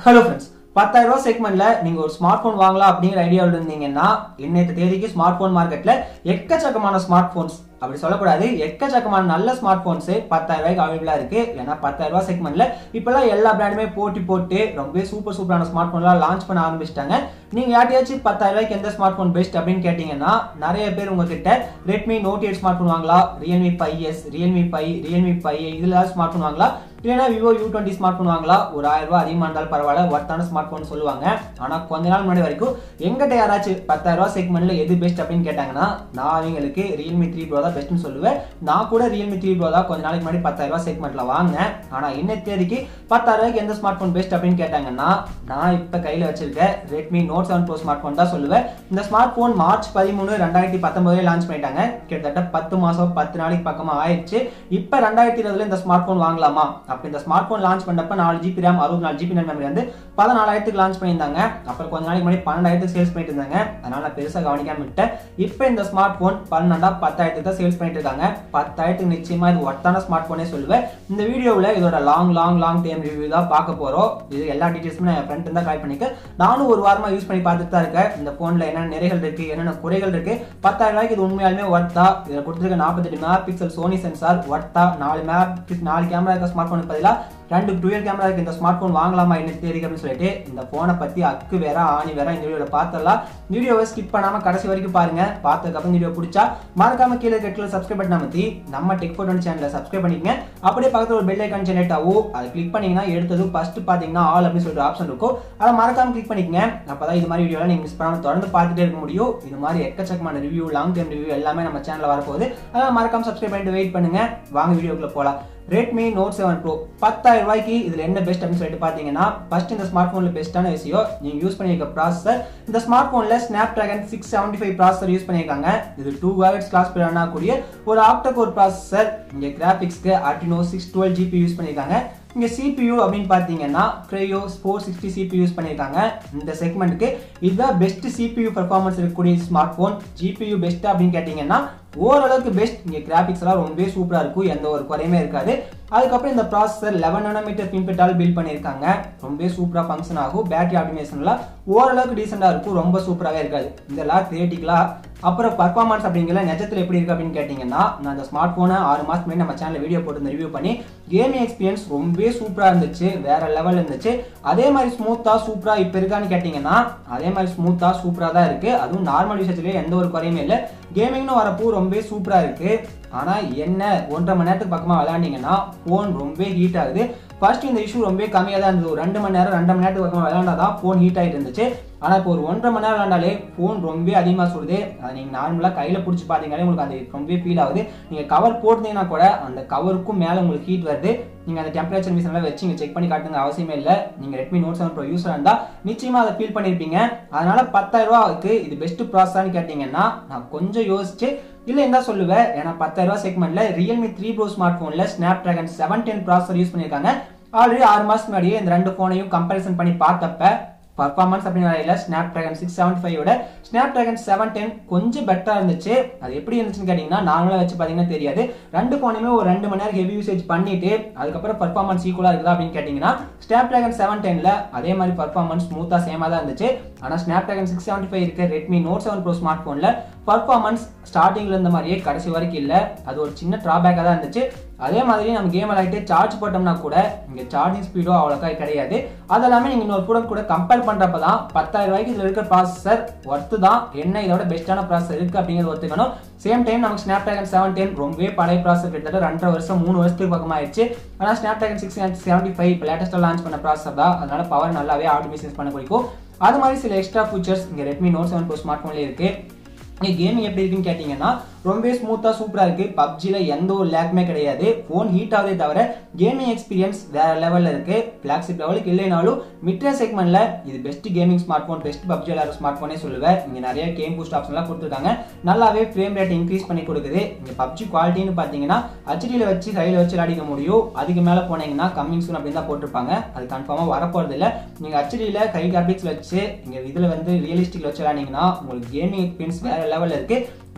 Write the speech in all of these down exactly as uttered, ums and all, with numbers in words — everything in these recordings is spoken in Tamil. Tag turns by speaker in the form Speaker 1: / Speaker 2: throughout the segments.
Speaker 1: Hello friends, ten thousand செக்மெண்ட்ல நீங்க ஒரு ஸ்மார்ட் போன் வாங்கலாம் அப்படிங்கிற ஐடியாவில் இருந்தீங்கன்னா இன்னைக்கு தேதிக்கு ஸ்மார்ட் போன் மார்க்கெட்ல எக்கச்சக்கமான ஸ்மார்ட் போன்ஸ் அப்படி சொல்லக்கூடாது எக்கச்சக்கமான நல்ல ஸ்மார்ட் போன்ஸ் பத்தாயிரம் ரூபாய்க்கு அவைலபிளா இருக்கு. ஏன்னா பத்தாயிரம் ரூபாய் செக்மெண்ட்ல இப்பெல்லாம் எல்லா பிராண்டுமே போட்டி போட்டு ரொம்ப சூப்பர் சூப்பரான ஸ்மார்ட் போன்லாம் லான்ச் பண்ண ஆரம்பிச்சிட்டாங்க. நீங்க யார்ட்டையாச்சும் பத்தாயிரம் ரூபாய்க்கு எந்த ஸ்மார்ட் போன் பெஸ்ட் அப்படின்னு கேட்டீங்கன்னா நிறைய பேர் உங்ககிட்ட Redmi Note eight smart phone வாங்கலாம், Realme five S, Realme five, Realme five இதுல ஸ்மார்ட் போன் வாங்கலாம், இல்லைன்னா Vivo U twenty smart phone வாங்கலாம். ஒரு ஆயிரம் ரூபாய் அதிகமாக இருந்தாலும் பரவாயில்ல, ஒர்த்தான ஸ்மார்ட் போன் சொல்லுவாங்க. ஆனா கொஞ்ச நாள் முன்னாடி வரைக்கும் எங்கிட்ட யாராச்சும் பத்தாயிரம் ரூபாய் செக்மெண்ட்ல எது பெஸ்ட் அப்படின்னு கேட்டாங்கன்னா நான் அவங்களுக்கு Realme த்ரீ ப்ரோ தான் பெஸ்ட்னு சொல்லுவேன். நான் கூட Realme த்ரீ ப்ரோ தான் கொஞ்ச நாளைக்கு முன்னாடி பத்தாயிரம் ரூபாய் செக்மெண்ட்ல வாங்கினேன். ஆனா இன்னைக்கு தேதிக்கு பத்தாயிரம் ரூபாய்க்கு எந்த ஸ்மார்ட் போன் பெஸ்ட் அப்படின்னு கேட்டாங்கன்னா நான் இப்ப கையில வச்சிருக்க Redmi Note seven pro smart phone தான் சொல்லுவேன். இந்த ஸ்மார்ட் போன் மார்ச் பதிமூணு ரெண்டாயிரத்தி பத்தொன்பதுல லான்ச் பண்ணிட்டாங்க. கிட்டத்தட்ட பத்து மாசம் பத்து நாளைக்கு பக்கமா ஆயிடுச்சு. இப்ப ரெண்டாயிரத்தி இருபதுல இந்த ஸ்மார்ட் போன் வாங்கலாமா? அப்ப இந்த ஸ்மார்ட் போன் லான்ச் பண்ணப்ப நாலு ஜிபி ரேம் அறுபத்தி நாலு ஜிபி மெமரி வந்து பதினாலாயிரத்துக்கு லான்ச் பண்ணியிருந்தாங்க. அப்புறம் கொஞ்ச நாளைக்கு முன்னாடி பன்னெண்டாயிரத்துக்கு சேல்ஸ் பண்ணிட்டு இருந்தாங்க. அதனால நான் பெருசா கவனிக்காம விட்டேன். இப்ப இந்த ஸ்மார்ட் போன் பன்னெண்டா பத்தாயிரத்துக்கு தான் சேல்ஸ் பண்ணிட்டு இருக்காங்க. பத்தாயிரத்துக்கு நிச்சயமா இது ஒர்த்தான ஸ்மார்ட் போனே சொல்லுவேன். இந்த வீடியோவில் இதோட long long long time review தான் பார்க்க போறோம். இது எல்லா டீடைல்ஸுமே நான் என் ஃப்ரெண்ட் தான் கலெக்ட் பண்ணிக்க. நானும் ஒரு வாரமா யூஸ் பண்ணி பார்த்துட்டு தான் இருக்கேன். இந்த போன்ல என்னென்ன நிறைகள் இருக்கு, என்னென்ன குறைகள் இருக்கு, பத்தாயிரம் ரூபாய்க்கு இது உண்மையாலுமே ஒர்த்தா, இதில் கொடுத்துருக்க நாற்பத்தெட்டு மெகா பிக்சல் சோனி சென்சார் ஒர்த்தா, நாலு மெகா நாலு கேமரா இருக்க ஸ்மார்ட் போனுக்கு பதிலாக ரெண்டு டுவெல் கேமரா இருக்கு இந்த ஸ்மார்ட் போன் வாங்கலாமா என்ன தெரியுது அப்படின்னு சொல்லிட்டு இந்த போனை பத்தி அக்கு வேற ஆணி வேற இந்த வீடியோல பார்த்தலாம். வீடியோவை ஸ்கிப் பண்ணாம கடைசி வரைக்கும் பாருங்க. பார்த்ததுக்கு அப்புறம் வீடியோ பிடிச்சா மறக்காம கீழே இருக்க சப்ஸ்கிரைப் பட்டன் அமைத்தி நம்ம டெக் ஃபோர் டுவெண்ட்டி சேனலை சப்ஸ்கிரைப் பண்ணிக்கங்க. அப்படியே பக்கத்துல ஒரு பெல் ஐக்கான் ஜெனரேட் ஆகும். அதை கிளிக் பண்ணீங்கன்னா எடுத்தது ஃபர்ஸ்ட் பாத்தீங்கன்னா ஆல் அப்படின்னு சொல்லிட்டு ஆப்ஷன் இருக்கும். அதை மறக்காம கிளிக் பண்ணிக்கங்க. அப்பதான் இது மாதிரி வீடியோலாம் நீங்க மிஸ் பண்ணாம தொடர்ந்து பார்த்துட்டே இருக்க முடியும். இது மாதிரி எக்கச்சக்கமான ரிவ்யூ, லாங் டைம் ரிவ்யூ எல்லாமே நம்ம சேனல்ல வரப்போகுது. அதனால மறக்காம சப்ஸ்கிரைப் பண்ணிட்டு வெயிட் பண்ணுங்க. வாங்க வீடியோக்குள்ள போலாம். Redmi Note செவன் ப்ரோ பத்தாயிரம் ரூபாய்க்கு இதுல என்ன பெஸ்ட் அப்படின்னு சொல்லிட்டு பாத்தீங்கன்னா ஃபர்ஸ்ட் இந்த ஸ்மார்ட் போன்ல பெஸ்டான விஷயம் நீங்க யூஸ் பண்ணிருக்க ப்ராசஸர். இந்த ஸ்மார்ட் போன்ல Snapdragon six seventy five processor use பண்ணிருக்காங்க. இது டூ கிகாஹெர்ட்ஸ் கிளாஸ் ரன் ஆகக்கூடிய ஒரு octa-core ப்ராசஸர். இங்க கிராபிக்ஸ்க்கு Adreno six twelve GB use பண்ணிருக்காங்க. இங்க C P U அப்படின்னு பாத்தீங்கன்னா Creo four sixty C P U use பண்ணிருக்காங்க. இந்த செக்மெண்ட்க்கு இதுதான் best C P U performance இருக்கக்கூடிய smart phone. G P U best அப்படின்னு கேட்டீங்கன்னா ஓரளவுக்கு பெஸ்ட். இங்க கிராபிக்ஸ் எல்லாம் ரொம்ப சூப்பரா இருக்கும், எந்த ஒரு குறையுமே இருக்காது. அதுக்கப்புறம் இந்த ப்ராசஸர் லெவன் நானோமீட்டர் ஃபின்பெட்டால் பில்ட் பண்ணிருக்காங்க. ரொம்ப சூப்பரா ஃபங்க்ஷன் ஆகும். பேட்டரி ஆப்டிமைசேஷன்லாம் ஓரளவுக்கு டீசெண்டா இருக்கும், ரொம்ப சூப்பராகவே இருக்காது. இதெல்லாம் தியேட்டிக்கலா. அப்புறம் பர்ஃபார்மன்ஸ் அப்படிங்கிற நிஜத்தில் எப்படி இருக்கு அப்படின்னு கேட்டீங்கன்னா நான் இந்த ஸ்மார்ட் போனை ஆறு மாசம் முன்னாடி நம்ம சேனல்ல வீடியோ போட்டு ரிவ்யூ பண்ணி கேமிங் எக்ஸ்பீரியன்ஸ் ரொம்ப சூப்பரா இருந்துச்சு, வேற லெவல் இருந்துச்சு. அதே மாதிரி ஸ்மூத்தா சூப்பரா இப்ப இருக்கான்னு கேட்டீங்கன்னா அதே மாதிரி ஸ்மூத்தா சூப்பரா தான் இருக்கு. அதுவும் நார்மல் யூசேஜ்லயே எந்த ஒரு குறையுமே இல்லை. கேமிங்னு வரப்போ ரொம்ப சூப்பரா இருக்கு. ஆனா என்ன ஒன்றரை மணி நேரத்துக்கு பக்கமா விளையாண்டீங்கன்னா போன் ரொம்ப ஹீட் ஆகுது. ஃபர்ஸ்ட் இந்த இஷ்யூ ரொம்ப கம்மியாக தான் இருந்தது. ஒரு ரெண்டு மணி நேரம் ரெண்டு மணி நேரத்துக்கு பக்கமா விளையாண்டாதான் போன் ஹீட் ஆகிட்டு இருந்துச்சு. ஆனா இப்போ ஒரு ஒன்றரை மணி நேரம் விளையாண்டாலே போன் ரொம்ப அதிகமா சுடுது. அதை நீங்க நார்மலா கையில பிடிச்சி பாத்தீங்கன்னா உங்களுக்கு அது ரொம்ப ஃபீல் ஆகுது. நீங்க கவர் போட்டீங்கன்னா கூட அந்த கவருக்கும் மேல உங்களுக்கு ஹீட் வருது. நீங்க அந்த டெம்பரேச்சர் மீசன் எல்லாம் வச்சு செக் பண்ணி காட்டுங்க அவசியமே இல்லை. நீங்க Redmi Note செவன் ப்ரோ யூஸரா இருந்தா நிச்சயமா அதை ஃபீல் பண்ணிருப்பீங்க. அதனால பத்தாயிரம் ரூபாய்க்கு இது பெஸ்ட் ப்ராசஸான்னு கேட்டீங்கன்னா நான் கொஞ்சம் யோசிச்சு இல்ல என்ன சொல்லுவேன். ஏன்னா பத்தாயிரம் ரூபாய் செக்மெண்ட்ல Realme த்ரீ ப்ரோ ஸ்மார்ட் போன்ல Snapdragon seven ten processor use பண்ணிருக்காங்க. ஆல்ரெடி ஆறு மாசம் முன்னாடியே இந்த ரெண்டு போனையும் கம்பேரிசன் பண்ணி பார்த்தப்ப பர்ஃபார்மன்ஸ் அப்படிங்கிற Snapdragon சிக்ஸ் செவன்டி ஃபைவ் ஓட Snapdragon செவன் டென் கொஞ்சம் பெட்டரா இருந்துச்சு. அது எப்படி இருந்துச்சுன்னு கேட்டீங்கன்னா நார்மலா வச்சு பாத்தீங்கன்னா தெரியாது. ரெண்டு போனுமே ஒரு ரெண்டு மணி நேரம் ஹெவி யூசேஜ் பண்ணிட்டு அதுக்கப்புறம் பர்ஃபார்மன்ஸ் ஈக்குவலா இருக்குதா அப்படின்னு கேட்டீங்கன்னா Snapdragon செவன் டென்ல அதே மாதிரி பர்ஃபார்மன்ஸ் ஸ்மூத்தா சேமா தான் இருந்துச்சு. ஆனா Snapdragon சிக்ஸ் செவன்டி ஃபைவ் இருக்க Redmi Note seven pro smart போன்ல பர்ஃபார்மன்ஸ் ஸ்டார்டிங்ல இருந்த மாதிரியே கடைசி வரைக்கும் இல்ல. அது ஒரு சின்ன டிராபேக்கா தான் இருந்துச்சு. அதே மாதிரி நம்ம கேம் விளையாட்டு சார்ஜ் போட்டோம்னா கூட இங்க சார்ஜிங் ஸ்பீடோ அவ்வளோக்கா கிடையாது. அதெல்லாமே நீங்க இன்னொரு ப்ராடக்ட் கூட கம்பேர் பண்றப்பதான் பத்தாயிரம் ரூபாய்க்கு இதுல இருக்க ப்ராசஸர் ஒர்த்து தான். என்ன இதோட பெஸ்டான ப்ராசஸர் இருக்கு அப்படிங்கிறது ஒத்துக்கணும். சேம் டைம் நமக்கு Snapdragon செவன் டென் ரொம்பவே பழைய ப்ராசஸர், கிட்டத்தட்ட ரெண்டரை வருஷம் மூணு வருஷத்துக்கு பக்கமா ஆயிடுச்சு. ஆனா Snapdragon சிக்ஸ் செவன்டி ஃபைவ் இப்போ லேட்டஸ்டா லான்ச் பண்ண ப்ராசஸர் தான். அதனால பவர் நல்லாவே ஆப்டிமைசேஷன் பண்ண பிடிக்கும். அது மாதிரி சில எக்ஸ்ட்ரா ஃபீச்சர்ஸ் இங்க Redmi Note seven pro smart போன்ல இருக்கு. கேமிங் எப்படி இருக்குன்னு கேட்டீங்கன்னா ரொம்ப ஸ்மூத்தா சூப்பரா இருக்கு. பப்ஜில எந்த ஒரு லேக்குமே கிடையாது. போன் ஹீட் ஆகுதே தவிர கேமிங் எக்ஸ்பீரியன்ஸ் வேற லெவல்ல இருக்கு. பிளாக்ஷிப் லெவலுக்கு இல்லைனாலும் மிட்ரேஞ்ச் செக்மெண்ட்ல இது best gaming smart phone, best PUBG விளையாடுற ஸ்மார்ட் போனே சொல்லுவேன். இங்க நிறைய கேம் பூஸ்ட் ஆப்ஷன் எல்லாம் கொடுத்துருக்காங்க. நல்லாவே ஃப்ரேம் ரேட் இன்க்ரீஸ் பண்ணி கொடுக்குது. இங்க பப்ஜி குவாலிட்டின்னு பாத்தீங்கன்னா ஹெச்டில வச்சு கையில வச்சு விளையாடிக்க முடியும். அதுக்கு மேல போனீங்கன்னா கம்மிங் சூன் அப்படின்னு தான் போட்டிருப்பாங்க. அது கன்ஃபார்மா வரப்போறது இல்லை. நீங்க ஹெச்டில கை கிராபிக்ஸ் வச்சு இங்க இதுல வந்து ரியலிஸ்டிக்ல வச்சு விளையாடிங்கன்னா உங்களுக்கு கேமிங் எக்ஸ்பீரியன்ஸ் வேற லெவல்ல இருக்கு.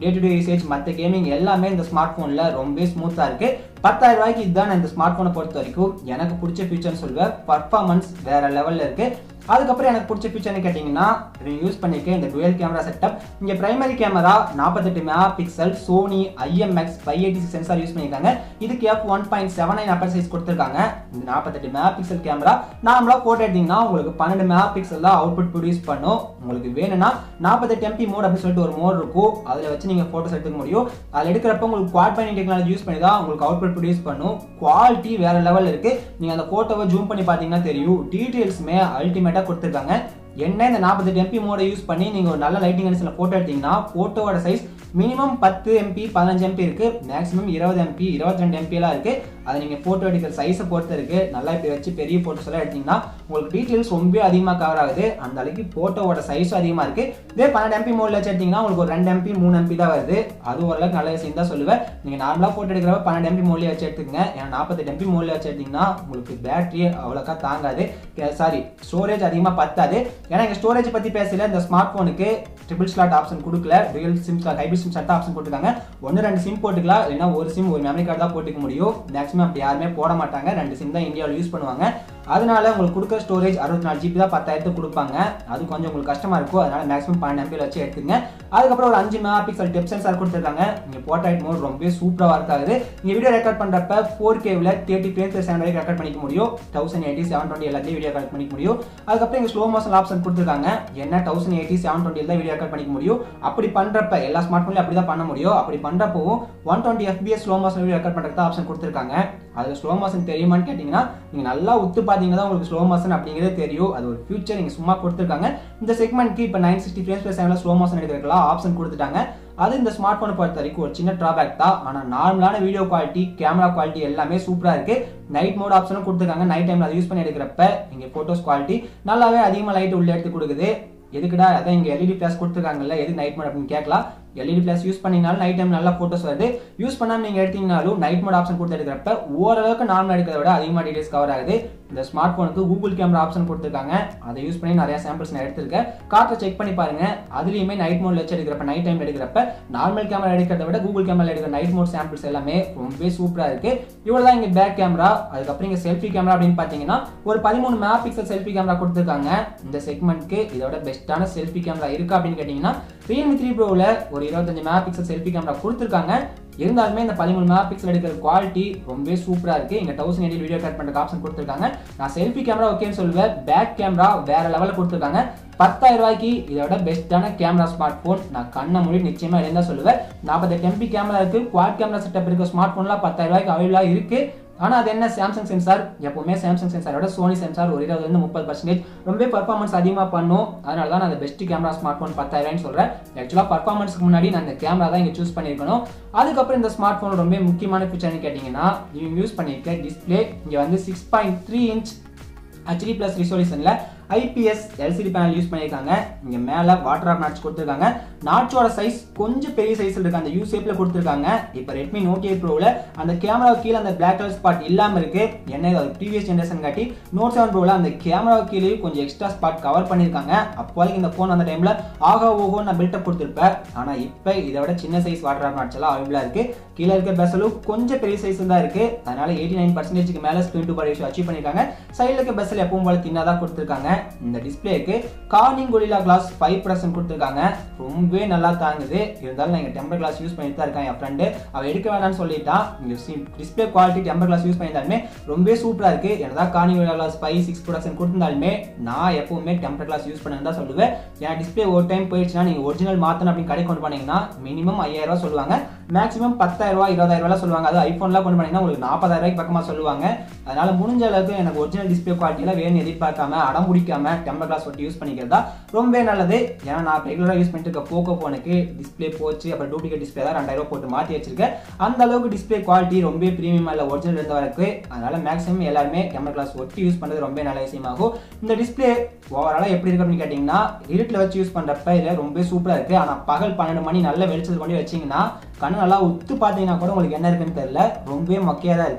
Speaker 1: டே டு டே யூசேஜ் மற்ற கேமிங் எல்லாமே இந்த ஸ்மார்ட் போன்ல ரொம்ப ஸ்மூத்தா இருக்கு. பத்தாயிரம் ரூபாய்க்கு இதுதான் இந்த ஸ்மார்ட் போனை பொறுத்த வரைக்கும் எனக்கு பிடிச்ச ஃபீச்சர்னு சொல்லுவேன். பர்ஃபார்மன்ஸ் வேற லெவல்ல இருக்கு. அதுக்கப்புறம் எனக்கு பிடிச்ச ஃபீச்சர்னு கேட்டிங்கன்னா யூஸ் பண்ணியிருக்கேன் இந்த டுவெல் கேமரா செட்டப். இங்கே பிரைமரி கேமரா நாற்பத்தெட்டு megapixel Sony IMX five eighty six sensor use பண்ணியிருக்காங்க. இதுக்கு F one point seven nine aperture கொடுத்துருக்காங்க. இந்த நாற்பத்தெட்டு மெகா பிக்சல் கேமரா நார்மலாக ஃபோட்டோ எடுத்தீங்கன்னா உங்களுக்கு பன்னெண்டு மெகா பிக்சல் தான் அவுட்புட் ப்ரொடியூஸ் பண்ணும். உங்களுக்கு வேணும்னா நாற்பத்தெட்டு எம்பி மோட் அப்படின்னு சொல்லிட்டு ஒரு மோட் இருக்கும். அதில் வச்சு நீங்கள் ஃபோட்டோஸ் எடுத்துக்க முடியும். அதில் எடுக்கிறப்ப உங்களுக்கு குவாட் பைனிங் டெக்னாலஜி யூஸ் பண்ணி தான் உங்களுக்கு அவுட்புட் ப்ரொடியூஸ் பண்ணும். குவாலிட்டி வேற லெவல் இருக்கு. நீங்கள் அந்த ஃபோட்டோவை ஜூம் பண்ணி பார்த்தீங்கன்னா தெரியும். டீட்டெயில்ஸுமே அல்டிமேட்டாக கொடுத்துருக்காங்க. என்ன இந்த நாற்பத்தெட்டு எம்பி மோட யூஸ் பண்ணி நீங்க ஒரு நல்ல லைட்டிங் கண்டிஷன்ல போட்டோ எடுத்தீங்கன்னா போட்டோவோட சைஸ் மினிமம் பத்து எம்பி பதினஞ்சு எம்பி இருக்கு. மேக்ஸிமம் இருபது எம்பி இருபத்தி ரெண்டு எம்பி எல்லாம் இருக்கு. அதை நீங்க போட்டோ எடுக்கிற சைஸை பொறுத்து இருக்கு. நல்லா இப்படி வச்சு பெரிய போட்டோஸ் எல்லாம் எடுத்தீங்கன்னா உங்களுக்கு டீட்டெயில்ஸ் ரொம்ப அதிகமாக கவர் ஆகுது. அந்த அளவுக்கு போட்டோவோட சைஸும் அதிகமா இருக்கு. இதே பன்னெண்டு எம்பி மோட்ல வச்சு எடுத்தீங்கன்னா உங்களுக்கு ஒரு ரெண்டு எம்பி மூணு எம்பி தான் வருது. அது ஓரளவுக்கு நல்ல விஷயம் தான் சொல்லுவேன். நீங்க நார்மலா போட்டோ எடுக்கிறப்ப பன்னெண்டு எம்பி மோட்ல வச்சு எடுத்துக்கங்க. ஏன்னா நாற்பத்தெட்டு எம்பி மோட்ல வச்சு எடுத்தீங்கன்னா உங்களுக்கு பேட்டரி அவ்வளோக்கா தாங்காது. சாரி ஸ்டோரேஜ் அதிகமாக பத்தாது. ஏன்னா இங்க ஸ்டோரேஜ் பத்தி பேசல. இந்த ஸ்மார்ட் போனுக்கு ட்ரிபிள் ஸ்லாட் ஆப்ஷன் கொடுக்கல. Dual SIM hybrid SIM set option போட்டுருக்காங்க. ஒன்னு ரெண்டு சிம் போட்டுக்கலாம். இல்லைன்னா ஒரு சிம் ஒரு மெமரி கார்டு தான் போட்டுக்க முடியும். மேக்ஸிமம் அப்படி யாருமே போட மாட்டாங்க. ரெண்டு சிம் தான் இந்தியாவில் யூஸ் பண்ணுவாங்க. அதனால உங்களுக்கு கொடுக்குற ஸ்டோரேஜ் அறுபத்தி நாலு ஜிபி தான் பத்தாயிரத்துக்கு கொடுப்பாங்க. அது கொஞ்சம் உங்களுக்கு கஷ்டமா இருக்கும். அதனால மேக்ஸிமம் பன்னெண்டு எம்பியில் வச்சு எடுத்துங்க. அதுக்கப்புறம் ஒரு அஞ்சு மெகா பிக்சல் டெப் சென்சார் கொடுத்துருக்காங்க. நீங்க போர்ட்ரைட் மோட் ரொம்ப சூப்பரா ஒர்க் ஆகுது. நீங்க வீடியோ ரெக்கார்ட் பண்றப்ப ஃபோர் கேவில் தேர்ட்டி ஃப்ரேம்ஸ் பெர் செகண்ட் வரைக்கும் ரெக்கார்ட் பண்ணிக்க முடியும். தௌசண்ட் எயிட்டி செவன் டுவெண்ட்டி எல்லாத்தையும் வீடியோ ரெக்கார்ட் பண்ணிக்க முடியும். அதுக்கப்புறம் இங்க ஸ்லோ மோஷன் ஆப்ஷன் கொடுத்துருக்காங்க. என்ன தௌசண்ட் எயிட்டி செவன் டுவெண்ட்டி தான் வீடியோ ரெக்கார்ட் பண்ணிக்க முடியும். அப்படி பண்றப்ப எல்லா ஸ்மார்ட் போன்லயும் அப்படி தான் பண்ண முடியும். அப்படி பண்றப்போ one twenty FPS slow motion video record பண்றதுக்கு ஆப்ஷன் கொடுத்துருக்காங்க. அதுல ஸ்லோ மோஷன் தெரியுமான்னு கேட்டீங்கன்னா நீங்க நல்லா உத்து பாத்தீங்கன்னா உங்களுக்கு ஸ்லோ மோஷன் அப்படிங்கிறதே தெரியும். அது ஒரு ஃபியூச்சர் நீங்க சும்மா கொடுத்துருக்காங்க. இந்த செக்மெண்ட்க்கு இப்போ நைன் சிக்ஸ்டி ஃப்ரேம்ஸ் பெர் செகண்ட்ல ஸ்லோ மோஷன் எடுக்கிறதுலாம் ஆப்ஷன் கொடுத்துட்டாங்க. அது இந்த ஸ்மார்ட் போனை பொறுத்த வரைக்கும் ஒரு சின்ன டிராபேக் தான். ஆனால் நார்மலான வீடியோ குவாலிட்டி கேமரா குவாலிட்டி எல்லாமே சூப்பராக இருக்கு. நைட் மோட் ஆப்ஷனும் கொடுத்துருக்காங்க. நைட் டைம்ல அதை யூஸ் பண்ணி எடுக்கிறப்ப இங்கே போட்டோஸ் குவாலிட்டி நல்லாவே அதிகமாக லைட் உள்ள எடுத்து கொடுக்குது. எதுக்குடா அதான் இங்கே எல்இடி பிளஸ் கொடுத்துருக்காங்கல்ல, எது நைட் மோட் அப்படின்னு கேட்கலாம். எல்இடி பிளஸ் யூஸ் பண்ணினாலும் நைட் டைம் நல்லா போட்டோஸ் வருது. யூஸ் பண்ணாமல் நீங்கள் எடுத்தீங்கனாலும் நைட் மோட் ஆப்ஷன் கொடுத்து எடுக்கிறப்ப ஓரளவுக்கு நார்மல் எடுக்கிறத விட அதிகமாக டீடைல்ஸ் கவர் ஆகுது. இந்த ஸ்மார்ட் போனுக்கு கூகுள் கேமரா ஆப்ஷன் கொடுத்துருக்காங்க. அதை யூஸ் பண்ணி நிறைய சாம்பிள்ஸ் நான் எடுத்திருக்கேன். கார்ட்டை செக் பண்ணி பாருங்க. அதுலயுமே நைட் மோட்ல வச்சு எடுக்கிறப்ப நைட் டைம் எடுக்கிறப்ப நார்மல் கேமரா எடுக்கிறத விட கூகுள் கேமரா எடுக்கிற நைட் மோட் சாம்பிள்ஸ் எல்லாமே ரொம்ப சூப்பரா இருக்கு. இவ்வளவுதான் இங்க பேக் கேமரா. அதுக்கப்புறம் இங்க செல்ஃபி கேமரா அப்படின்னு பாத்தீங்கன்னா ஒரு பதிமூணு மெகா பிக்சல் செல்ஃபி கேமரா கொடுத்துருக்காங்க. இந்த செக்மெண்ட்க்கு இதோட பெஸ்டான செல்ஃபி கேமரா இருக்கா அப்படின்னு கேட்டீங்கன்னா ரியல்மி த்ரீ ப்ரோவில் ஒரு இருபத்தஞ்சு மெகா பிக்சல் செல்ஃபி கேமரா கொடுத்துருக்காங்க. இருந்தாலுமே இந்த பதிமூணு மெகா பிக்சல் எடுக்கிற குவாலிட்டி ரொம்ப சூப்பரா இருக்கு. இங்க தௌசண்ட் எயிட்டி வீடியோ கட் பண்ற ஆப்ஷன் கொடுத்துருக்காங்க. நான் செல்ஃபி கேமரா ஓகேன்னு சொல்லுவேன். பேக் கேமரா வேற லெவலில் கொடுத்துருக்காங்க. பத்தாயிரம் ரூபாய்க்கு இதோட பெஸ்டான கேமரா ஸ்மார்ட் போன் நான் கண்ண மொழி நிச்சயமா இருந்தா சொல்லுவேன். நாற்பத்தெட்டு எம்பி கேமரா இருக்கு. குவாட் கேமரா செட்டப் இருக்க ஸ்மார்ட் போன்லாம் பத்தாயிரம் ரூபாய்க்கு அவைலபிளா இருக்கு. ஆனா அது என்ன சாம்சங் சென்சார், எப்பவுமே சாம்சங் சென்சாரோட சோனி சென்சார் ஒரு இருபதுல இருந்து முப்பது பர்சன்டேஜ் ரொம்ப பர்ஃபார்மன்ஸ் அதிகமாக பண்ணும். அதனால தான் நான் அந்த பெஸ்ட் கேமரா ஸ்மார்ட் போன் பத்தாயிரம் சொல்றேன். ஆக்சுவலா பர்ஃபார்மன்ஸ்க்கு முன்னாடி நான் இந்த கேமரா தான் இங்க சூஸ் பண்ணிருக்கணும். அதுக்கப்புறம் இந்த ஸ்மார்ட் போன் ரொம்ப முக்கியமான ஃபீச்சர்னு கேட்டீங்கன்னா இவங்க யூஸ் பண்ணிருக்க டிஸ்பிளே இங்க வந்து six point three inch HD plus ரிசோல்யூஷன்ல ஐபிஎஸ் எல்சிடி பேனல் யூஸ் பண்ணியிருக்காங்க. இங்க மேல வாட்டர் ஆப் நாட்ச் கொடுத்துருக்காங்க. நாட்சோட சைஸ் கொஞ்சம் பெரிய சைஸ்ல இருக்கு. அந்த யூ ஷேப்ல கொடுத்துருக்காங்க. இப்போ ரெட்மி நோட் எயிட் ப்ரோவில் அந்த கேமரா கீழே அந்த பிளாக் கலர் ஸ்பாட் இல்லாம இருக்கு. என்ன இது ப்ரீவியஸ் ஜெனரேஷன் காட்டி நோட் செவன் ப்ரோவில் அந்த கேமரா கீழே கொஞ்சம் எக்ஸ்ட்ரா ஸ்பாட் கவர் பண்ணியிருக்காங்க. அப்போதைக்கு இந்த போன் அந்த டைம்ல ஆகா ஓகோ நான் பில்டப் கொடுத்துருப்பேன். ஆனா இப்போ இதை விட சின்ன சைஸ் வாட்டர் ஆப் நாட்ச் எல்லாம் அவைலபிளா இருக்கு. கீழே இருக்க பெசலும் கொஞ்சம் பெரிய சைஸ் தான் இருக்கு. அதனால எயிட்டி நைன் பர்சன்டேஜ்க்கு மேல screen to body ratio achieve பண்ணிருக்காங்க. சைடுல இருக்க பெசல் எப்பவும் போல தின்னாதான் கொடுத்துருக்காங்க. இந்த டிஸ்பிளேக்கு Corning Gorilla Glass five percent கொடுத்துருக்காங்க. ரொம்பவே நல்லா தாங்குது. இருந்தாலும் நான் டெம்பர் கிளாஸ் யூஸ் பண்ணிட்டு தான் இருக்கேன். என் ஃப்ரெண்டு அவ எடுக்க வேணாம்னு சொல்லிட்டான். Display quality temper glass use பண்ணியிருந்தாலுமே ரொம்ப சூப்பரா இருக்கு. என்னதான் Corning Gorilla Glass five six percent கொடுத்திருந்தாலுமே நான் எப்பவுமே டெம்பர் கிளாஸ் யூஸ் பண்ணு தான் சொல்லுவேன். ஏன்னா டிஸ்பிளே ஒரு டைம் போயிடுச்சுன்னா நீங்க ஒரிஜினல் மாத்தணும் அப்படின்னு கடை கொண்டு போனீங்கன்னா மினிமம் ஐயாயிரம் ரூபாய் சொல்லுவாங்க. மேக்ஸிமம் பத்தாயிரம் ரூபாய் இருபதாயிரம் ரூபாய் சொல்லுவாங்க. அது ஐபோன்லாம் கொண்டு போனீங்கன்னா உங்களுக்கு நாற்பதாயிரம் ரூபாய்க்கு பக்கமா சொல்லுவாங்க. அதனால முடிஞ்ச அளவுக்கு எனக்கு ஒரிஜினல் டிஸ்பிளே குவாலிட்டியில வேணும் எதிர்பார்க்காம அடம் பிடிக்காம டெம்பர் கிளாஸ் ஒட்டி யூஸ் பண்ணிக்கிறதா ரொம்ப நல்லது. ஏன்னா நான் ரெகுலரா யூஸ் பண்ணிட்டு இருக்க போக்கோ போனுக்கு டிஸ்பிளே போச்சு, அப்புறம் டூப்ளிகேட் டிஸ்பிளே தான் ரெண்டாயிரம் ரூபாய் போட்டு மாத்தி வச்சிருக்கேன். அந்த அளவுக்கு டிஸ்பிளே குவாலிட்டி ரொம்ப பிரீமியம் இல்ல ஒரிஜினல் இருந்த வரைக்கும். அதனால மேக்ஸிமம் எல்லாருமே டெம்பர் கிளாஸ் ஒட்டி யூஸ் பண்றது ரொம்ப நல்ல விஷயமாகும். இந்த டிஸ்பிளே ஓவராலா எப்படி இருக்கு அப்படின்னு கேட்டீங்கன்னா இருட்டில் வச்சு யூஸ் பண்றப்ப இதுல ரொம்ப சூப்பரா இருக்கு. ஆனா பகல் பன்னெண்டு மணி நல்ல வெளிச்சத்து கொண்டு வச்சீங்கன்னா கண்ணு நல்லா உத்து பார்த்தீங்கன்னா கூட உங்களுக்கு என்ன இருக்குன்னு தெரியல. ரொம்பவே மொக்கையா தான் இருக்கு.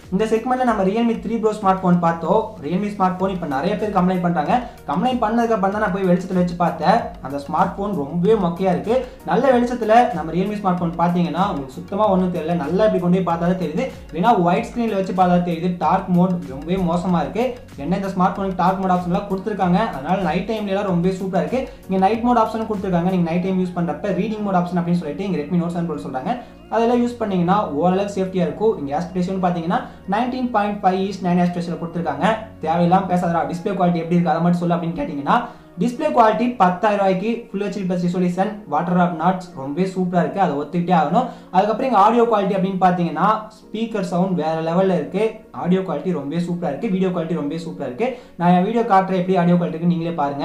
Speaker 1: இந்த செக்மெண்ட்ல நம்ம Realme three Pro smart phone பார்த்தோம். Realme ஸ்மார்ட் போன் இப்போ நிறைய பேர் கம்ப்ளைண்ட் பண்றாங்க. கம்ப்ளைண்ட் பண்ணதுக்கு அப்புறம் தான் நான் போய் வெளிச்சத்துல வச்சு பார்த்தேன். அந்த ஸ்மார்ட் போன் ரொம்பவே மொக்கையா இருக்கு. நல்ல வெளிச்சத்துல நம்ம Realme ஸ்மார்ட் போன் பாத்தீங்கன்னா உங்களுக்கு சுத்தமா ஒண்ணும் தெரியல. நல்லா இப்படி கொண்டு போய் பார்த்தா தான் தெரியுது. இல்லைன்னா ஒயிட் ஸ்கிரீன்ல வச்சு பார்த்தா தெரியுது. டார்க் மோட் ரொம்பவே மோசமா இருக்கு. என்ன இந்த ஸ்மார்ட் போனுக்கு டார்க் மோட் ஆப்ஷன்லாம் கொடுத்துருக்காங்க. அதனால நைட் டைம்ல எல்லாம் ரொம்ப சூப்பரா இருக்கு. இங்க நைட் மோட் ஆப்ஷன் கொடுத்துருக்காங்க. நீங்க நைட் டைம் யூஸ் பண்றப்ப ரீடிங் மோட் ஆப்ஷன் அப்படின்னு சொல்லிட்டு இங்க Redmi Note seven சொல்றாங்க. அதெல்லாம் யூஸ் பண்ணீங்கன்னா ஓரளவுக்கு சேஃப்டியா இருக்கும். இங்க ஆஸ்பெக்ட் ரேஷியோன்னு பாத்தீங்கன்னா nineteen point five is nine aspect ரேஷியோல கொடுத்திருக்காங்க. தேவையில்லாம பேசாதடா டிஸ்ப்ளே குவாலிட்டி எப்படி இருக்கு அத மட்டும் சொல்ல அப்படின்னு கேட்டிங்கன்னா டிஸ்ப்ளே குவாலிட்டி பத்தாயிரம் ரூபாய்க்கு Full H D plus resolution water ஆப் நாட்ஸ் ரொம்ப சூப்பரா இருக்கு. அதை ஒத்துக்கிட்டே ஆகணும். அதுக்கப்புறம் இங்க ஆடியோ குவாலிட்டி அப்படின்னு பாத்தீங்கன்னா ஸ்பீக்கர் சவுண்ட் வேற லெவல்ல இருக்கு. ஆடியோ குவாலிட்டி ரொம்ப சூப்பரா இருக்கு. வீடியோ குவாலிட்டி ரொம்ப சூப்பரா இருக்கு. நான் என் வீடியோ காட்டுறேன் எப்படி ஆடியோ குவாலிட்டி இருக்கு நீங்களே பாருங்க.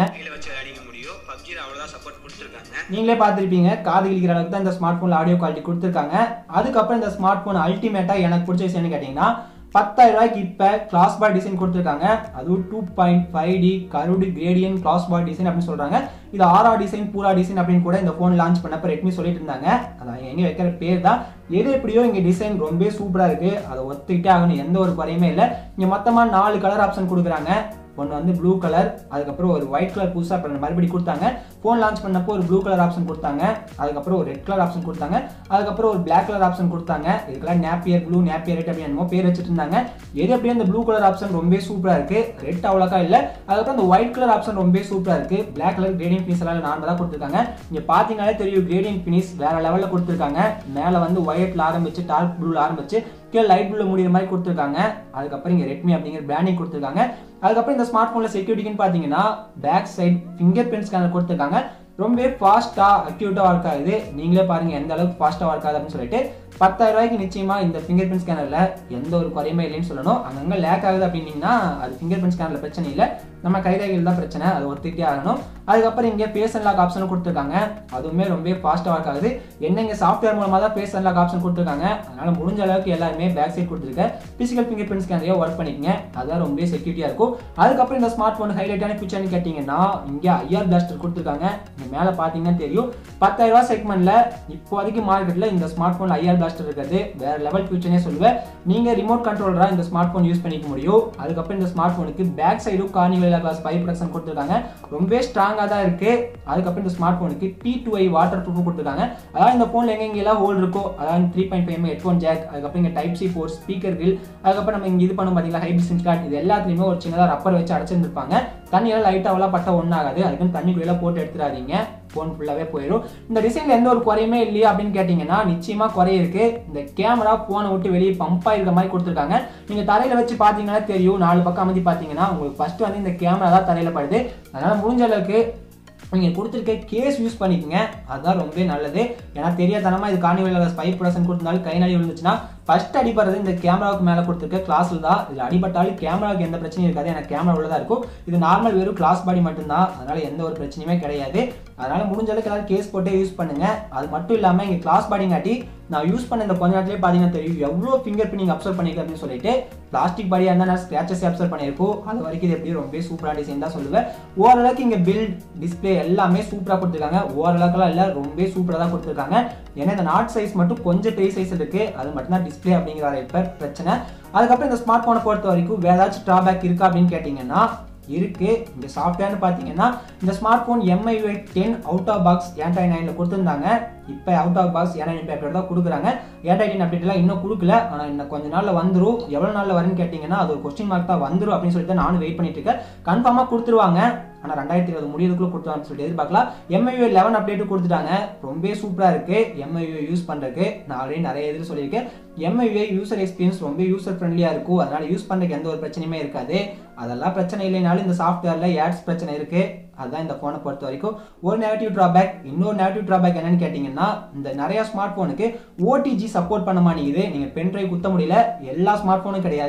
Speaker 1: நீங்களே பார்த்திருப்பீங்க காது கிழிக்கிற அளவுக்கு தான் இந்த ஸ்மார்ட் போன்ல ஆடியோ குவாலிட்டி கொடுத்திருக்காங்க. அதுக்கப்புறம் இந்த ஸ்மார்ட் போன் அல்டிமேட்டா எனக்கு பிடிச்ச விஷயம் கேட்டீங்கன்னா பத்தாயிரம் ரூபாய்க்கு இப்ப கிளாஸ் பார் டிசைன் கொடுத்திருக்காங்க. அதுவும் two point five D curved gradient glass bar design அப்படின்னு சொல்றாங்க. இது ஆரா டிசைன் பூரா டிசைன் அப்படின்னு கூட இந்த போன் லான்ச் பண்ணப்ப ரெட்மி சொல்லிட்டு இருந்தாங்க. அதான் எங்க வைக்கிற பேர் தான். எது எப்படியோ இங்க டிசைன் ரொம்ப சூப்பரா இருக்கு. அதை ஒத்துக்கிட்டே ஆகணும். எந்த ஒரு குறையுமே இல்லை. இங்க மொத்தமா நாலு கலர் ஆப்ஷன் கொடுக்குறாங்க. ஒன்று வந்து ப்ளூ கலர், அதுக்கப்புறம் ஒரு ஒயிட் கலர் புதுசாக இப்போ மறுபடியும் கொடுத்தாங்க. ஃபோன் லான்ச் பண்ணப்போ ஒரு ப்ளூ கலர் ஆப்ஷன் கொடுத்தாங்க. அதுக்கப்புறம் ஒரு ரெட் கலர் ஆப்ஷன் கொடுத்தாங்க. அதுக்கப்புறம் ஒரு பிளாக் கலர் ஆப்ஷன் கொடுத்தாங்க. இதுக்கெல்லாம் நேப்பியர் ப்ளூ நேப்பியர் ரெட் அப்படின்னு பேர் வச்சுட்டு இருந்தாங்க. எது எப்படியும் இந்த ப்ளூ கலர் ஆப்ஷன் ரொம்ப சூப்பராக இருக்கு. ரெட் அவ்வளோக்கா இல்லை. அதுக்கப்புறம் இந்த ஒயிட் கலர் ஆப்ஷன் ரொம்ப சூப்பராக இருக்கு. பிளாக் கலர் கிரேடியன் ஃபினிஷ் எல்லாம் நார்மலாக கொடுத்துருக்காங்க. இங்கே பார்த்தீங்கன்னாலே தெரியும் கிரேடியன் ஃபினிஷ் வேற லெவலில் கொடுத்துருக்காங்க. மேலே வந்து ஒயிட்ல ஆரம்பிச்சு டார்க் ப்ளூல ஆரம்பிச்சு கீழே லைட் ப்ளூல முடிகிற மாதிரி கொடுத்துருக்காங்க. அதுக்கப்புறம் இங்கே ரெட்மி அப்படிங்கிற பிராண்டிங் கொடுத்துருக்காங்க. அதுக்கப்புறம் இந்த ஸ்மார்ட் போன்ல செக்யூரிட்டின்னு பாத்தீங்கன்னா back side fingerprint scanner கொடுத்துருக்காங்க. ரொம்ப ஃபாஸ்டா அக்யூரேட்டா ஒர்க் ஆகுது. நீங்களே பாருங்க எந்த அளவுக்கு ஃபாஸ்டா ஒர்க் ஆகுது அப்படின்னு சொல்லிட்டு பத்தாயிரம் ரூபாய்க்கு நிச்சயமா இந்த ஃபிங்கர் பிரிண்ட் ஸ்கேனர்ல எந்த ஒரு குறையுமே இல்லைன்னு சொல்லணும். அங்கங்க லேக் ஆகுது அப்படின்னீங்கன்னா அது ஃபிங்கர் பிரிண்ட் ஸ்கேனர்ல பிரச்சனை இல்லை, நம்ம கைரேகையில் தான் பிரச்சனை. அதை ஒத்துக்கிட்டே ஆகணும். அதுக்கப்புறம் இங்கே ஃபேஸ் அன்லாக் ஆப்ஷன் கொடுத்துருக்காங்க. அதுவுமே ரொம்ப ஃபாஸ்ட்டாக ஒர்க் ஆகுது. என்ன இங்கே சாஃப்ட்வேர் மூலமாக தான் ஃபேஸ் அன்லாக் ஆப்ஷன் கொடுத்துருக்காங்க. அதனால முடிஞ்ச அளவுக்கு எல்லாருமே பேக் சைட் கொடுத்துருக்க பிசிக்கல் ஃபிங்கர் பிரிண்ட் ஸ்கேனரையே ஒர்க் பண்ணிக்கங்க. அதான் ரொம்ப செக்யூரிட்டியாக இருக்கும். அதுக்கப்புறம் இந்த ஸ்மார்ட் போன் ஹைலைட்டான ஃபீச்சர்னு கேட்டிங்கன்னா இங்கே ஐஆர் பிளாஸ்டர் கொடுத்துருக்காங்க. இங்கே மேலே பார்த்தீங்கன்னா தெரியும் பத்தாயிரம் ரூபாய் செக்மெண்ட்ல இப்போதைக்கு மார்க்கெட்டில் இந்த ஸ்மார்ட் போன் ஐஆர் பிளாஸ்டர் இருக்கிறது வேற லெவல் ஃபீச்சர்னே சொல்லுவேன். நீங்கள் ரிமோட் கண்ட்ரோலராக இந்த ஸ்மார்ட் போன் யூஸ் பண்ணிக்க முடியும். அதுக்கப்புறம் இந்த ஸ்மார்ட் போனுக்கு பேக் சைடும் கார்னிவல் கிளாஸ் ஃபைவ் ப்ரொடக்ஷன் கொடுத்துருக்காங்க. ரொம்ப ஸ்ட்ராங்காக தான் இருக்கு. அதுக்கப்புறம் இந்த ஸ்மார்ட் போனுக்கு P two I waterproof கொடுத்துருக்காங்க. அதாவது இந்த போன்ல எங்க எங்கெல்லாம் ஹோல் இருக்கோ அதாவது three point five headphone jack, அதுக்கப்புறம் இங்கே type C port speaker grill, அதுக்கப்புறம் நம்ம இங்கே இது பண்ண பார்த்தீங்களா ஹைபிரிட் சிம் கார்டு, இது எல்லாத்துலையுமே ஒரு சின்னதாக ரப்பர் வச்சு அடைச்சிருந்துருப்பாங்க. தண்ணியெல்லாம் லைட்டாக பட்டா ஒன்றாகாது. அதுக்குன்னு தண்ணிக்குள்ளே போட்டு எடுத்துடாதீங்க, போன் ஃபுல்லாகவே போயிடும். இந்த டிசைன்ல எந்த ஒரு குறையுமே இல்லையா அப்படின்னு கேட்டிங்கன்னா நிச்சயமா குறை இருக்கு. இந்த கேமரா போனை விட்டு வெளியே பம்ப் ஆயிருக்க மாதிரி கொடுத்துருக்காங்க. நீங்க தரையில வச்சு பார்த்தீங்கன்னா தெரியும். நாலு பக்கம் அமைதி பார்த்தீங்கன்னா உங்களுக்கு ஃபர்ஸ்ட் வந்து இந்த கேமரா தான் தரையில படுது. அதனால முடிஞ்ச அளவுக்கு நீங்க கொடுத்துருக்க கேஸ் யூஸ் பண்ணிக்கங்க. அதுதான் ரொம்ப நல்லது. ஏன்னா தெரியாதனமா இது கார்னிவல் ஃபைவ் பர்சன்ட் கொடுத்தாலும் கை நடி விழுந்துச்சுன்னா ஃபர்ஸ்ட் அடிப்படுறது இந்த கேமராவுக்கு மேலே கொடுத்துருக்க கிளாஸ்ல தான். இது அடிபட்டாலும் கேமராவுக்கு எந்த பிரச்சனையும் இருக்காது. எனக்கு கேமரா உள்ளதா இருக்கும். இது நார்மல் வெறும் கிளாஸ் பாடி மட்டும்தான். அதனால எந்த ஒரு பிரச்சனையுமே கிடையாது. அதனால முடிஞ்ச அளவுக்கு எல்லாரும் கேஸ் போட்டே யூஸ் பண்ணுங்க. அது மட்டும் இல்லாமல் இங்கே கிளாஸ் பாடி காட்டி நான் யூஸ் பண்ண இந்த கொஞ்ச நேரத்திலே பார்த்தீங்கன்னா தெரியும் எவ்வளோ ஃபிங்கர் பிரிண்ட் அப்சர்வ் பண்ணிருக்கு அப்படின்னு சொல்லிட்டு. பிளாஸ்டிக் பாடியாக இருந்தால் நான் ஸ்கிராச்சஸ் அப்சர்வ் பண்ணியிருக்கோம். அது வரைக்கும் இது எப்படி ரொம்ப சூப்பராக டிசைன் தான் சொல்லுவேன். ஓரளவுக்கு இங்கே பில்ட் டிஸ்பிளே எல்லாமே சூப்பராக கொடுத்துருக்காங்க. ஓரளவுக்குலாம் இல்லை ரொம்ப சூப்பராக தான் கொடுத்துருக்காங்க. ஏன்னா இந்த நாட் சைஸ் மட்டும் கொஞ்சம் பெரிய சைஸ் இருக்கு. அது மட்டும் தான் டிஸ்பிளே அப்படிங்கிற இப்ப பிரச்சனை. அதுக்கப்புறம் இந்த ஸ்மார்ட் போனை பொறுத்த வரைக்கும் வேற ஏதாச்சும் டிராபேக் இருக்கா அப்படின்னு கேட்டீங்கன்னா இருக்கு. இந்த சாஃப்ட்வேர்னு பாத்தீங்கன்னா இந்த smart phone M I U I ten out of box Android நைன்ல கொடுத்துருந்தாங்க. இப்போ out of box Android update தான் கொடுக்குறாங்க. ஆண்ட்ராய்ட் டென் அப்டேட் எல்லாம் இன்னும் கொடுக்கல. ஆனால் இன்னும் கொஞ்ச நாள்ல வந்துடும். எவ்வளவு நாள்ல வரும்னு கேட்டீங்கன்னா அது ஒரு கொஸ்டின் மார்க் தான் வந்துடும் அப்படின்னு சொல்லிட்டு நானும் வெயிட் பண்ணிட்டு இருக்கேன். கன்ஃபார்மா கொடுத்துருவாங்க. ஆனால் ரெண்டாயிரத்தி இருபது முடியதுக்குள்ள கொடுத்துருவான்னு சொல்லிட்டு எதிர்பார்க்கலாம். M I U I eleven update கொடுத்துட்டாங்க. ரொம்ப சூப்பரா இருக்கு M I U I use பண்றதுக்கு. நான் ஆல்ரெடி நிறைய எதிர் சொல்லியிருக்கேன். M I U I user experience ரொம்ப யூசர் ஃப்ரெண்ட்லியா இருக்கும். அதனால யூஸ் பண்றதுக்கு எந்த ஒரு பிரச்சனையுமே இருக்காது. அதெல்லாம் பிரச்சனை இல்லைனாலும் இந்த சாஃப்ட்வேர்ல ஆட்ஸ் பிரச்சனை இருக்கு. அதுதான் இந்த போனை பொறுத்த வரைக்கும் ஒரு நெகட்டிவ் டிராபேக். இன்னொரு நெகட்டிவ் டிராபேக் என்னன்னு கேட்டீங்கன்னா இந்த நிறைய ஸ்மார்ட் போனுக்கு O T G சப்போர்ட் பண்ண மாட்டேங்குது. நீங்க பென் டிரைவ் குத்த முடியல. எல்லா ஸ்மார்ட் போனும் கிடையாது.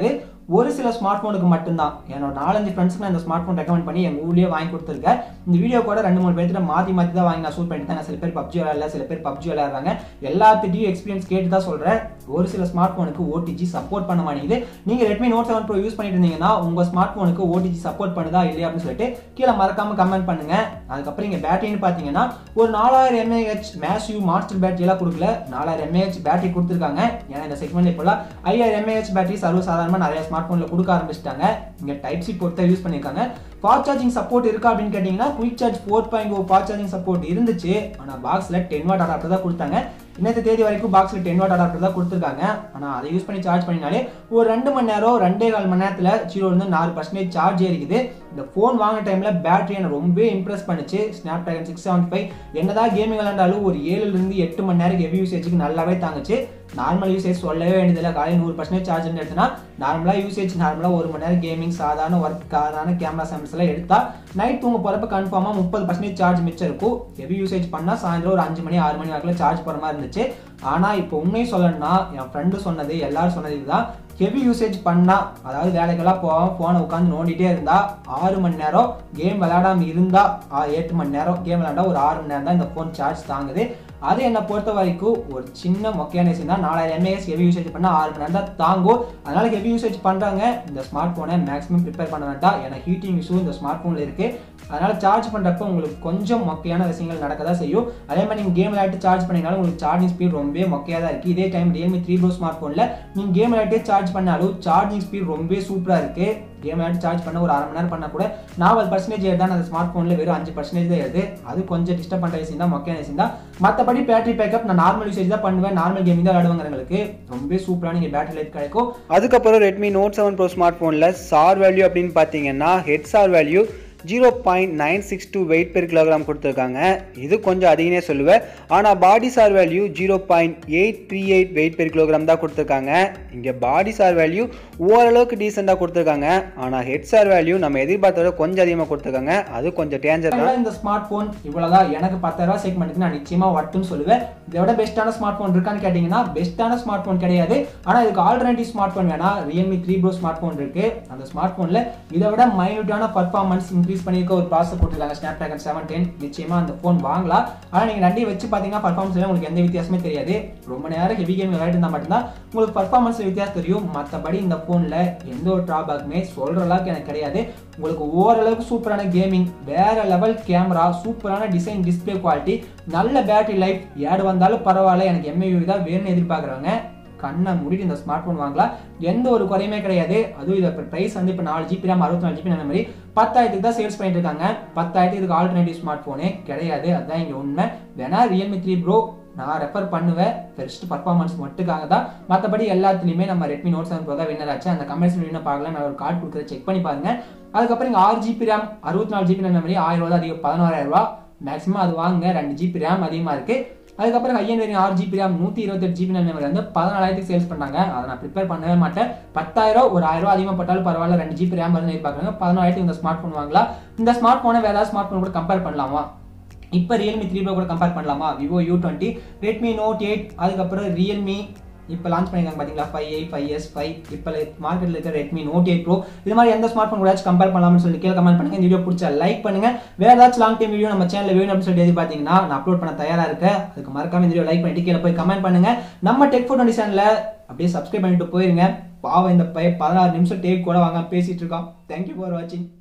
Speaker 1: ஒரு சில ஸ்மார்ட் போனுக்கு மட்டும்தான். என்னோட நாலஞ்சு ஃப்ரெண்ட்ஸ்க்கு நான் இந்த ஸ்மார்ட் போன் ரெக்கமெண்ட் பண்ணி எங்க ஊர்லயே வாங்கி கொடுத்துருக்கேன். இந்த வீடியோ கூட ரெண்டு மூணு பேர்கிட்ட மாத்தி மாத்தி தான் வாங்கி நான் ஷூட் பண்ணிட்டேன். சில பேர் பப்ஜி விளையாடல, சில பேர் பப்ஜி விளையாடுறாங்க. எல்லாத்திட்டையும் எக்ஸ்பீரியன்ஸ் கேட்டு தான் சொல்றேன். ஒரு சில ஸ்மார்ட் போனுக்கு ஓடிஜி சப்போர்ட் பண்ண மாட்டேங்குது. நீங்க Redmi Note seven Pro use பண்ணிட்டு இருந்தீங்கன்னா உங்க ஸ்மார்ட் போனுக்கு ஓடிஜி சப்போர்ட் பண்ணுதா இல்லையா அப்படின்னு சொல்லிட்டு கீழே மறக்காம கமெண்ட் பண்ணுங்க. அதுக்கப்புறம் இங்க பேட்டரின்னு பாத்தீங்கன்னா ஒரு நாலாயிரம் எம்ஏஹெச் மேசிவ் மாஸ்டர் பேட்டரி எல்லாம் கொடுக்கல, நாலாயிரம் எம்ஏஹெச் பேட்டரி கொடுத்துருக்காங்க. ஏன்னா இந்த செக்மெண்ட்ல இப்போலாம் ஐயாயிரம் எம்ஏஹெச் பேட்டரி சர்வ சாதாரணமா நிறைய ஸ்மார்ட் போன்ல கொடுக்க ஆரம்பிச்சிட்டாங்க. இங்க டைப் சி போர்ட் தான் யூஸ் பண்ணிருக்காங்க. ஃபாஸ்ட் சார்ஜிங் சப்போர்ட் இருக்கா அப்படின்னு கேட்டீங்கன்னா quick charge four point O fast charging support இருந்துச்சு. ஆனா பாக்ஸ்ல டென் வாட் அடாப்டர் தான் கொடுத்தாங்க. இன்னத்த தேதி வரைக்கும் பாக்ஸ்ல டென் வாட் அடாப்டர் தான் கொடுத்துருக்காங்க. ஆனா அதை யூஸ் பண்ணி சார்ஜ் பண்ணினாலே ஒரு ரெண்டு மணி நேரம் ரெண்டே கால் மணி நேரத்துல ஜீரோ இருந்து நாலு பர்சன்டேஜ் சார்ஜ் ஏறிக்குது. இந்த போன் வாங்கின டைம்ல பேட்டரி எனக்கு ரொம்ப இம்ப்ரெஸ் பண்ணுச்சு. Snapdragon சிக்ஸ் செவன்டி ஃபைவ் என்னதான் கேமிங் விளையாண்டாலும் ஒரு ஏழுல இருந்து எட்டு மணி நேரம் ஹெவி யூசேஜுக்கு நல்லாவே தாங்குச்சு. நார்மல் யூசேஜ் சொல்லவே வேண்டியதில்லை. காலையில் நூறு பர்சன்டேஜ் சார்ஜ் எடுத்துனா நார்மலா யூசேஜ் நார்மலா ஒரு மணி நேரம் கேமிங் சாதாரண ஒர்க் சாதாரண கேமரா சாம்பிள்ஸ் எல்லாம் எடுத்தா நைட் தூங்க போறப்ப கன்ஃபார்மா முப்பது பர்சன்டேஜ் சார்ஜ் மிச்சம் இருக்கும். ஹெவி யூசேஜ் பண்ணா சாயந்தரம் ஒரு அஞ்சு மணி ஆறு மணி வாக்கில் சார்ஜ் போற மாதிரி இருந்துச்சு. ஆனா இப்போ உண்மையை சொல்லணும்னா என் ஃப்ரெண்டு சொன்னது எல்லாரும் சொன்னது இதுதான். ஹெவி யூசேஜ் பண்ணா அதாவது வேலைக்கெல்லாம் போவோம் போனை உட்காந்து நோண்டிட்டே இருந்தா ஆறு மணி நேரம், கேம் விளையாடாம இருந்தா எட்டு மணி நேரம், கேம் விளையாண்டா ஒரு ஆறு மணி நேரம் தான் இந்த போன் சார்ஜ் தாங்குது. அது என்ன பொறுத்த வரைக்கும் ஒரு சின்ன மொக்கையான விஷயம் தான். நாலாயிரம் எம்ஏஹெச் ஹெவி யூசேஜ் பண்ணா ஆறு மணி நேரம் தான் தாங்கும். அதனால ஹெவி யூசேஜ் பண்றாங்க இந்த ஸ்மார்ட் போனை மேக்ஸிமம் ப்ரிப்பேர் பண்ண வேண்டாம். ஏன்னா ஹீட்டிங் இஷ்யூ இந்த ஸ்மார்ட் போன்ல இருக்கு. அதனால சார்ஜ் பண்றப்ப உங்களுக்கு கொஞ்சம் மொக்கையான விஷயங்கள் நடக்கதான் செய்யும். அதே மாதிரி நீங்க கேம் விளையாட்டு சார்ஜ் பண்ணினாலும் உங்களுக்கு சார்ஜிங் ஸ்பீட் ரொம்ப மொக்கையா தான் இருக்கு. இதே time Realme three pro smart போன்ல நீங்க கேம் விளையாட்டே சார்ஜ் பண்ணாலும் சார்ஜிங் ஸ்பீட் ரொம்ப சூப்பரா இருக்கு. கேம் விளையாட்டு சார்ஜ் பண்ண ஒரு அரை மணி நேரம் பண்ணா கூட நாற்பது பர்சன்டேஜ் ஏறுதான் அந்த ஸ்மார்ட் போன்ல வெறும் அஞ்சு பர்சன்டேஜ் தான் ஏறுது. அது கொஞ்சம் டிஸ்டர்ப் பண்ற விஷயம் தான், மொக்கையான விஷயம் தான். மற்றபடி பேட்டரி பேக்கப் நான் நார்மல் யூசேஜ் தான் பண்ணுவேன். நார்மல் கேமிங் தான் விளையாடுவாங்களுக்கு ரொம்ப சூப்பரான நீங்க பேட்டரி லைஃப் கிடைக்கும்.
Speaker 2: அதுக்கப்புறம் Redmi Note seven Pro smart போன்ல சார் வேல்யூ அப்படின்னு பாத்தீங்கன்னா head SAR value zero point nine six two weight per kilogram கொடுத்துருக்காங்க. இது கொஞ்சம் அதிகனே சொல்லுவேன். ஆனால் body SAR value zero point eight three eight weight per kilogram தான் கொடுத்துருக்காங்க. இங்கே பாடி சார் வேல்யூ ஓரளவுக்கு டீசெண்டாக கொடுத்துருக்காங்க. ஆனால் ஹெட் சார் வேல்யூ நம்ம எதிர்பார்த்தோட கொஞ்சம் அதிகமாக கொடுத்துருக்காங்க. அது கொஞ்சம் டேஞ்சர் தான்.
Speaker 1: இந்த ஸ்மார்ட் போன் இவ்வளோதான். எனக்கு பத்தாயிரம் ரூபாய் செக்மெண்ட்டுக்கு நான் நிச்சயமா வட்டுன்னு சொல்லுவேன். இதோட பெஸ்ட்டான ஸ்மார்ட் போன் இருக்கான்னு கேட்டிங்கன்னா பெஸ்ட்டான ஸ்மார்ட் போன் கிடையாது. ஆனால் இதுக்கு ஆல்டர்னேட்டிவ் ஸ்மார்ட் போன் வேணா Realme three pro smart phone இருக்கு. அந்த ஸ்மார்ட் போனில் இதை விட மைனூட்டான பர்ஃபார்மன்ஸ் இன்க்ரீஸ் பண்ணிருக்க ஒரு ப்ராசஸர் கொடுத்துருக்காங்க Snapdragon செவன் டென். நிச்சயமா அந்த போன் வாங்கலாம். ஆனா நீங்க ரெண்டையும் வச்சு பாத்தீங்கன்னா பர்ஃபார்மன்ஸ்ல உங்களுக்கு எந்த வித்தியாசமே தெரியாது. ரொம்ப நேரம் ஹெவி கேம் விளையாட்டு இருந்தா மட்டும்தான் உங்களுக்கு பர்ஃபார்மன்ஸ்ல வித்தியாசம் தெரியும். மற்றபடி இந்த போன்ல எந்த ஒரு டிராபேக்குமே சொல்ற அளவுக்கு எனக்கு கிடையாது. உங்களுக்கு ஓரளவுக்கு சூப்பரான கேமிங், வேற லெவல் கேமரா, சூப்பரான டிசைன், டிஸ்பிளே குவாலிட்டி, நல்ல பேட்டரி லைஃப், ஏடு வந்தாலும் பரவாயில்ல எனக்கு M I U I தான் வேணும்னு எதிர்பார்க்குறாங்க. கண்ணை மூடிட்டு இந்த ஸ்மார்ட் போன் வாங்கலாம். எந்த ஒரு குறையுமே கிடையாது. அதுவும் இதை பிரைஸ் வந்து இப்போ நாலு ஜிபி ரேம் அறுபத்தி நாலு ஜிபி அந்த மாதிரி பத்தாயிரத்துக்கு தான் சேல்ஸ் பண்ணிட்டு இருக்காங்க. பத்தாயிரத்துக்கு இதுக்கு ஆல்டர்னேட்டிவ் ஸ்மார்ட் போனே கிடையாது. அதுதான் இங்கே உண்மை. வேணா Realme த்ரீ ப்ரோ நான் ரெஃபர் பண்ணுவேன். பெஸ்ட் பர்ஃபார்மன்ஸ் மட்டுக்காக தான். மற்றபடி எல்லாத்துலேயுமே நம்ம Redmi Note செவன் Pro தான் வின்னர் ஆச்சு. அந்த கமெண்ட்ஸ் வீடியோ பார்க்கலாம். நான் ஒரு கார்டு கொடுக்குறத செக் பண்ணி பாருங்க. அதுக்கப்புறம் இங்கே ஆறு ஜிபி ரேம் அறுபத்தி நாலு ஜிபி மெமரி ஆயிரம் ரூபா தான் அதிகம், பதினோராயிரம் ரூபா மேக்ஸிமம் அது வாங்க. ரெண்டு ஜிபி ரேம் அதிகமாக இருக்கு. அதுக்கப்புறம் ஹை அண்ட் ஆறு ஜிபி ரேம் நூற்றி இருபத்தெட்டு ஜிபி மெமரி வந்து பதினாலாயிரத்துக்கு சேல்ஸ் பண்ணாங்க. அதை நான் ப்ரிப்பேர் பண்ணவே மாட்டேன். பத்தாயிரம் ஒரு ஆயிரம் ரூபா அதிகமாக போட்டாலும் பரவாயில்ல. ரெண்டு ஜிபி ரேம் வந்து எதிர்பார்க்குறாங்க. பதினாயிரத்துக்கு இந்த ஸ்மார்ட் போன் வாங்கலாம். இந்த ஸ்மார்ட் போனை வேற ஏதாவது ஸ்மார்ட் போன் கூட கம்பேர் பண்ணலாமா? இப்போ Realme த்ரீ ப்ரோ கூட கம்பேர் பண்ணலாமா? Vivo U twenty, Redmi Note eight, அதுக்கப்புறம் Realme இப்போ லான்ச் பண்ணிருக்காங்க பார்த்தீங்களா five A, five S, five இப்போ மார்க்கெட்டில் இருக்கிற Redmi Note எயிட் Pro, இது மாதிரி எந்த ஸ்மார்ட் போன் கூட கம்பேர் பண்ணலாம்னு சொல்லி கீழே கமெண்ட் பண்ணுங்க. இந்த வீடியோ பிடிச்சா லைக் பண்ணுங்க. வேற ஏதாச்சும் லாங் டைம் வீடியோ நம்ம சேனலில் வேணும் அப்படின்னு சொல்லி எதிர்பார்த்தீங்கன்னா நான் அப்லோட் பண்ண தயாராக இருக்கேன். அதுக்கு மறக்காம இந்த வீடியோ லைக் பண்ணிட்டு கீழே போய் கமெண்ட் பண்ணுங்க. நம்ம டெக் ஃபோர் டுவெண்ட்டி சேனலில் அப்படியே சப்ஸ்கிரைப் பண்ணிட்டு போயிருங்க. பாவம் இந்த பையன் பதினாறு நிமிஷம் டேக் கூட வாங்க பேசிட்டு இருக்கான். தேங்க்யூ ஃபார் வாட்சிங்.